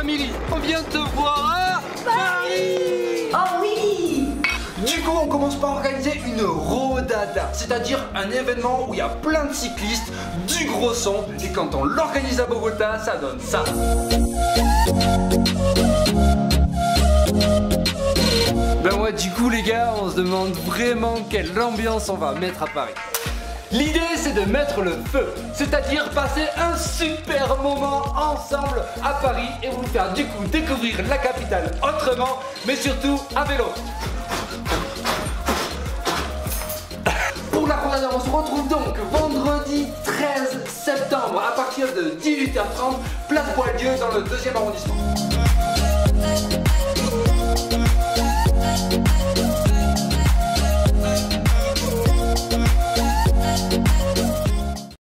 Amélie, on vient te voir à Paris. Oh oui. Du coup, on commence par organiser une rodada, c'est-à-dire un événement où il y a plein de cyclistes, du gros son, et quand on l'organise à Bogota, ça donne ça. Ben ouais, du coup les gars, on se demande vraiment quelle ambiance on va mettre à Paris. L'idée, c'est de mettre le feu, c'est-à-dire passer un super moment ensemble à Paris et vous faire du coup découvrir la capitale autrement, mais surtout à vélo. Pour la rodada, on se retrouve donc vendredi 13 septembre à partir de 18h30, place Boieldieu dans le 2e arrondissement.